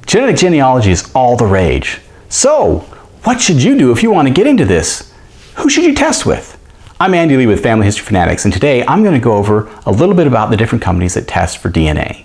Genetic genealogy is all the rage. So, what should you do if you want to get into this? Who should you test with? I'm Andy Lee with Family History Fanatics, and today I'm going to go over a little bit about the different companies that test for DNA.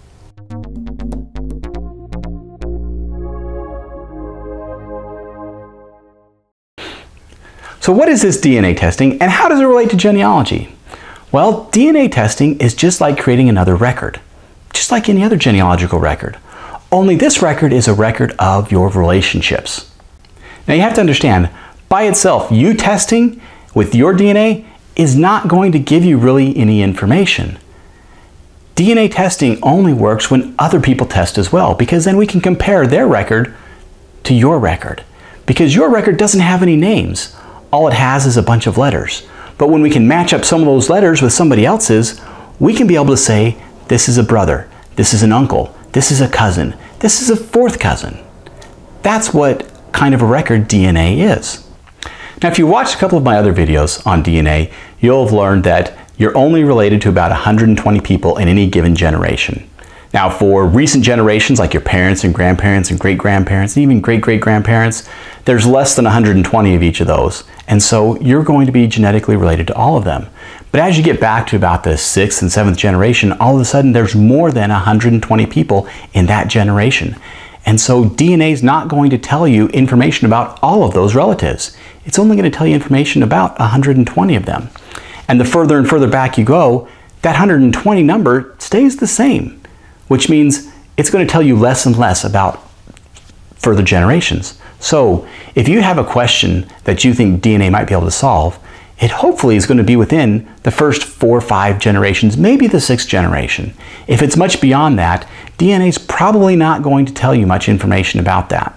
So what is this DNA testing, and how does it relate to genealogy? Well, DNA testing is just like creating another record, just like any other genealogical record. Only this record is a record of your relationships. Now you have to understand, by itself, you testing with your DNA is not going to give you really any information. DNA testing only works when other people test as well, because then we can compare their record to your record. Because your record doesn't have any names. All it has is a bunch of letters. But when we can match up some of those letters with somebody else's, we can be able to say, this is a brother, this is an uncle, this is a cousin, this is a fourth cousin. That's what kind of a record DNA is. Now, if you watched a couple of my other videos on DNA, you'll have learned that you're only related to about 120 people in any given generation. Now, for recent generations like your parents and grandparents and great-grandparents and even great-great-grandparents, there's less than 120 of each of those. And so you're going to be genetically related to all of them. But as you get back to about the 6th and 7th generation, all of a sudden there's more than 120 people in that generation. And so DNA is not going to tell you information about all of those relatives. It's only going to tell you information about 120 of them. And the further and further back you go, that 120 number stays the same, which means it's going to tell you less and less about further generations. So if you have a question that you think DNA might be able to solve, it hopefully is going to be within the first 4 or 5 generations, maybe the 6th generation. If it's much beyond that, DNA is probably not going to tell you much information about that.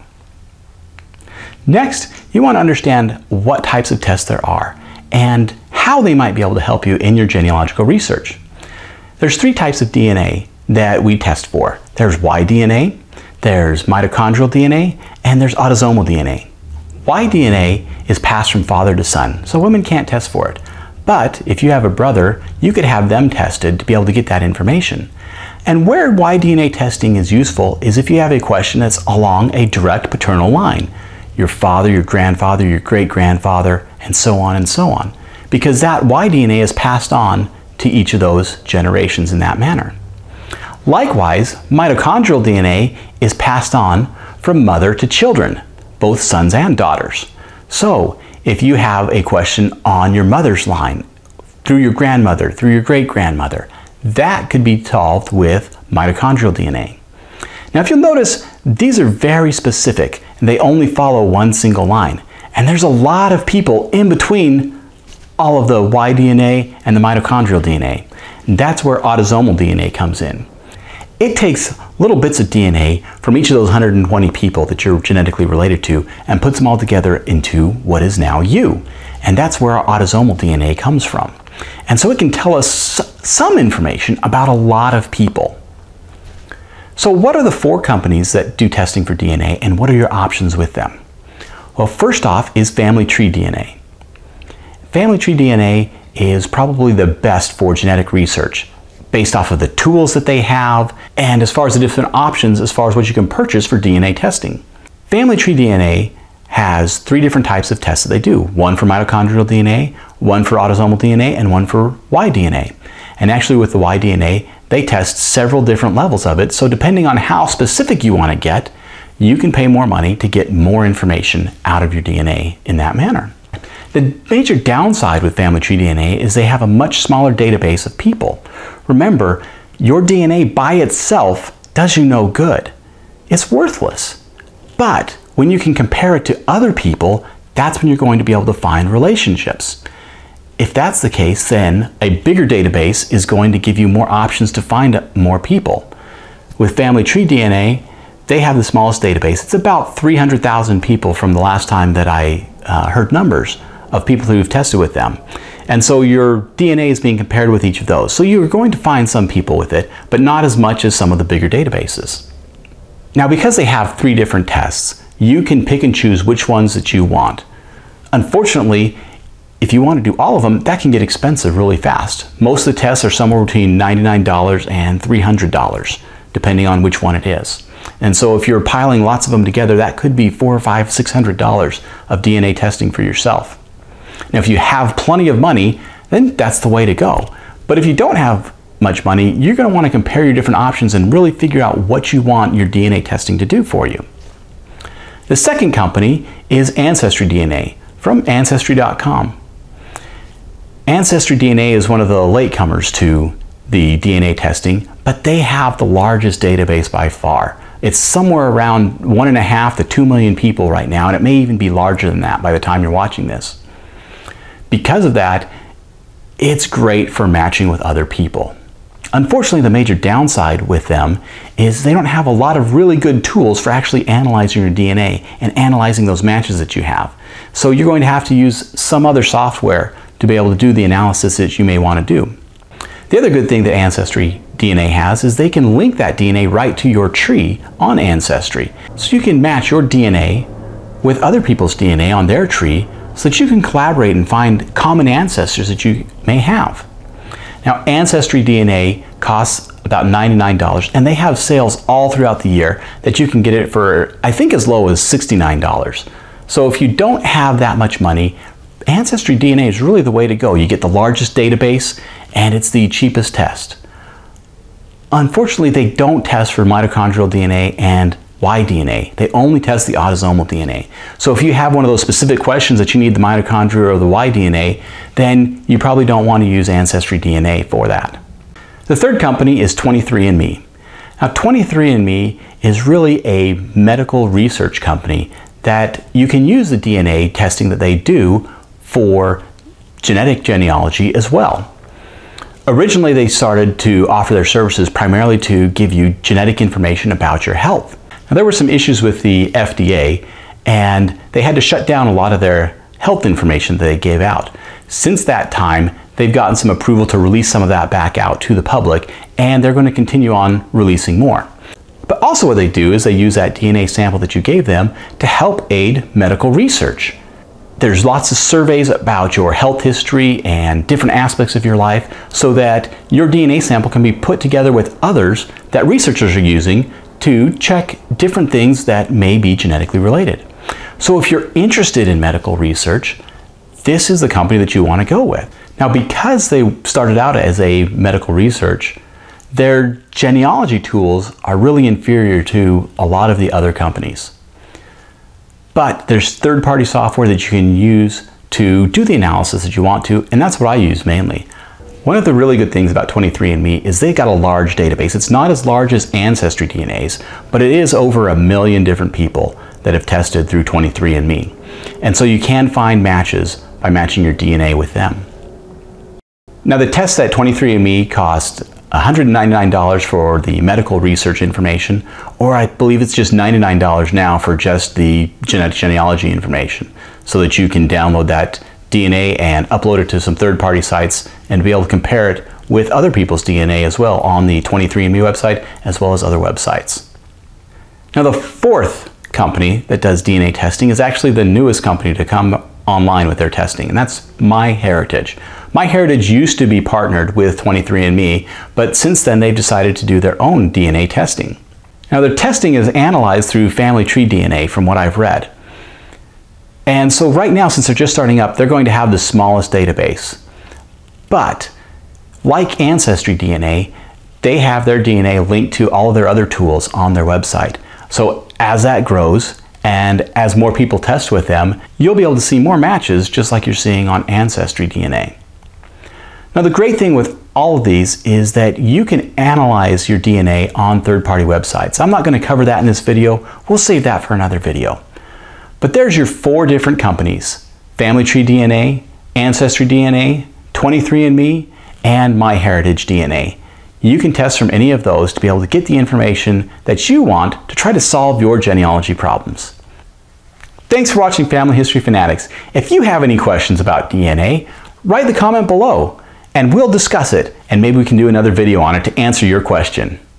Next, you want to understand what types of tests there are and how they might be able to help you in your genealogical research. There's 3 types of DNA that we test for. There's Y-DNA, there's mitochondrial DNA, and there's autosomal DNA. Y-DNA is passed from father to son, so women can't test for it. But if you have a brother, you could have them tested to be able to get that information. And where Y-DNA testing is useful is if you have a question that's along a direct paternal line. Your father, your grandfather, your great-grandfather, and so on, because that Y-DNA is passed on to each of those generations in that manner. Likewise, mitochondrial DNA is passed on from mother to children, both sons and daughters. So, if you have a question on your mother's line, through your grandmother, through your great-grandmother, that could be solved with mitochondrial DNA. Now, if you'll notice, these are very specific, and they only follow one single line. And there's a lot of people in between all of the Y-DNA and the mitochondrial DNA. And that's where autosomal DNA comes in. It takes little bits of DNA from each of those 120 people that you're genetically related to and puts them all together into what is now you. And that's where our autosomal DNA comes from. And so it can tell us some information about a lot of people. So what are the 4 companies that do testing for DNA, and what are your options with them? Well, first off is Family Tree DNA. Family Tree DNA is probably the best for genetic research, based off of the tools that they have, and as far as the different options as far as what you can purchase for DNA testing. Family Tree DNA has 3 different types of tests that they do. One for mitochondrial DNA, one for autosomal DNA, and one for Y-DNA. And actually with the Y-DNA, they test several different levels of it, so depending on how specific you want to get, you can pay more money to get more information out of your DNA in that manner. The major downside with Family Tree DNA is they have a much smaller database of people. Remember, your DNA by itself does you no good. It's worthless. But when you can compare it to other people, that's when you're going to be able to find relationships. If that's the case, then a bigger database is going to give you more options to find more people. With Family Tree DNA, they have the smallest database. It's about 300,000 people from the last time that I heard numbers of people who've tested with them. And so your DNA is being compared with each of those. So you're going to find some people with it, but not as much as some of the bigger databases. Now, because they have 3 different tests, you can pick and choose which ones that you want. Unfortunately, if you want to do all of them, that can get expensive really fast. Most of the tests are somewhere between $99 and $300, depending on which one it is. And so if you're piling lots of them together, that could be $400 or $500, $600 of DNA testing for yourself. Now, if you have plenty of money, then that's the way to go. But if you don't have much money, you're going to want to compare your different options and really figure out what you want your DNA testing to do for you. The second company is Ancestry DNA from Ancestry.com. Ancestry DNA is one of the latecomers to the DNA testing, but they have the largest database by far. It's somewhere around 1.5 to 2 million people right now, and it may even be larger than that by the time you're watching this. Because of that, it's great for matching with other people. Unfortunately, the major downside with them is they don't have a lot of really good tools for actually analyzing your DNA and analyzing those matches that you have. So you're going to have to use some other software to be able to do the analysis that you may want to do. The other good thing that Ancestry DNA has is they can link that DNA right to your tree on Ancestry. So you can match your DNA with other people's DNA on their tree so that you can collaborate and find common ancestors that you may have. Now, Ancestry DNA costs about $99, and they have sales all throughout the year that you can get it for, I think, as low as $69. So if you don't have that much money, Ancestry DNA is really the way to go. You get the largest database, and it's the cheapest test. Unfortunately, they don't test for mitochondrial DNA and Y-DNA. They only test the autosomal DNA. So if you have one of those specific questions that you need the mitochondria or the Y-DNA, then you probably don't want to use Ancestry DNA for that. The third company is 23andMe. Now, 23andMe is really a medical research company that you can use the DNA testing that they do for genetic genealogy as well. Originally, they started to offer their services primarily to give you genetic information about your health. Now, there were some issues with the FDA, and they had to shut down a lot of their health information that they gave out. Since that time, they've gotten some approval to release some of that back out to the public, and they're going to continue on releasing more. But also what they do is they use that DNA sample that you gave them to help aid medical research. There's lots of surveys about your health history and different aspects of your life so that your DNA sample can be put together with others that researchers are using to check different things that may be genetically related. So if you're interested in medical research, this is the company that you want to go with. Now, because they started out as a medical research, their genealogy tools are really inferior to a lot of the other companies. But there's third-party software that you can use to do the analysis that you want to, and that's what I use mainly. One of the really good things about 23andMe is they got a large database. It's not as large as Ancestry DNA's, but it is over 1 million different people that have tested through 23andMe. And so you can find matches by matching your DNA with them. Now, the tests at 23andMe cost $199 for the medical research information, or I believe it's just $99 now for just the genetic genealogy information, so that you can download that DNA and upload it to some third-party sites and be able to compare it with other people's DNA as well on the 23andMe website as well as other websites. Now, the fourth company that does DNA testing is actually the newest company to come online with their testing, and that's MyHeritage. MyHeritage used to be partnered with 23andMe, but since then they've decided to do their own DNA testing. Now, their testing is analyzed through family tree DNA from what I've read. And so right now, since they're just starting up, they're going to have the smallest database. But like Ancestry DNA, they have their DNA linked to all of their other tools on their website. So as that grows, and as more people test with them, you'll be able to see more matches just like you're seeing on Ancestry DNA. Now, the great thing with all of these is that you can analyze your DNA on third-party websites. I'm not going to cover that in this video. We'll save that for another video. But there's your 4 different companies: Family Tree DNA, Ancestry DNA, 23andMe, and MyHeritage DNA. You can test from any of those to be able to get the information that you want to try to solve your genealogy problems. Thanks for watching Family History Fanatics. If you have any questions about DNA, write the comment below and we'll discuss it, and maybe we can do another video on it to answer your question.